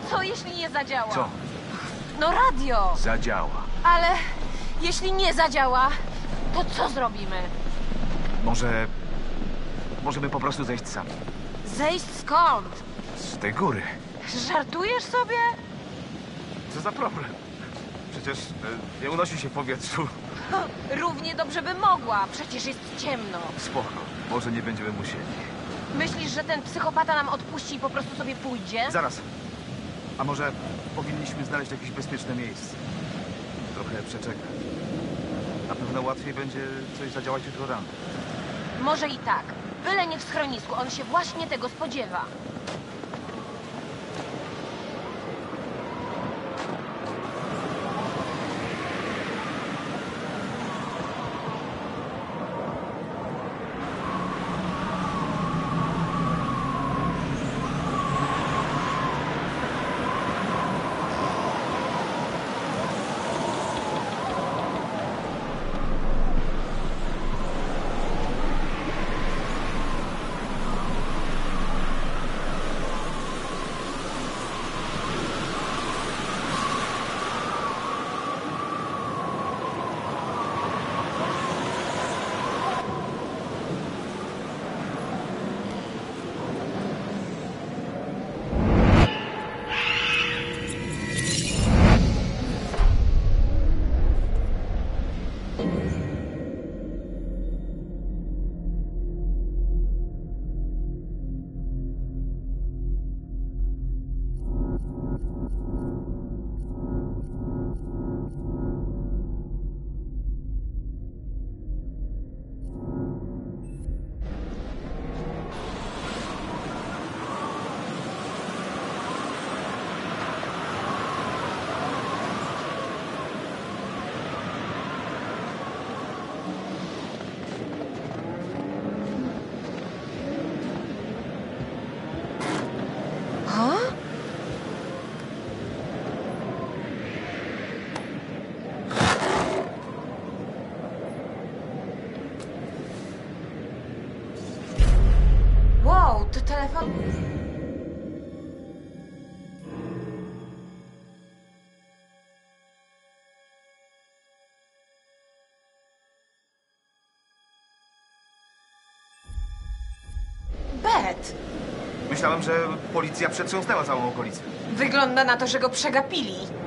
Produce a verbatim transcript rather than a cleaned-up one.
co jeśli nie zadziała? Co? No radio. Zadziała. Ale jeśli nie zadziała, to co zrobimy? Może... Możemy po prostu zejść sami. Zejść skąd? Z tej góry. Żartujesz sobie? Co za problem? Przecież e, nie unosi się w powietrzu. Równie dobrze by mogła, przecież jest ciemno. Spoko, może nie będziemy musieli. Myślisz, że ten psychopata nam odpuści i po prostu sobie pójdzie? Zaraz. A może powinniśmy znaleźć jakieś bezpieczne miejsce? Trochę przeczekać. Na pewno łatwiej będzie coś zadziałać jutro rano. Może i tak. Byle nie w schronisku, on się właśnie tego spodziewa. Wow, to telefon... Bet! Myślałem, że policja przetrząsnęła całą okolicę. Wygląda na to, że go przegapili.